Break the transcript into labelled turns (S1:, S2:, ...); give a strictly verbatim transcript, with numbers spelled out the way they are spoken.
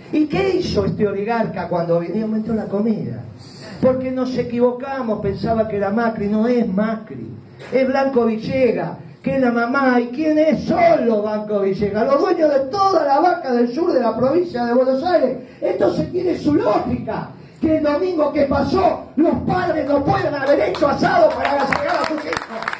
S1: ¿Y qué hizo este oligarca cuando venía aumentó la comida? Porque nos equivocamos, pensaba que era Macri, no es Macri, es Blanco Villegas, que es la mamá. ¿Y quién es? Solo Blanco Villegas, los dueños de toda la vaca del sur de la provincia de Buenos Aires. Esto se tiene su lógica, que el domingo que pasó los padres no pueden haber hecho asado para agasajar a sus hijos.